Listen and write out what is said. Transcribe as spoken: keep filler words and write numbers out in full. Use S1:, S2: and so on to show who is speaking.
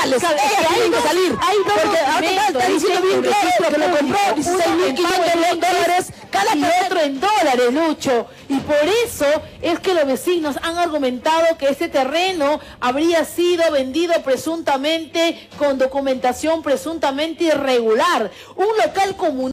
S1: legales. Ellas tienen que salir. Porque ahora está diciendo bien claro que lo compró dieciséis mil quinientos dólares cada
S2: y otro en dólares, Lucho. Y por eso es que los vecinos han argumentado que ese terreno habría sido vendido presuntamente con documentación presuntamente irregular. Un local comunal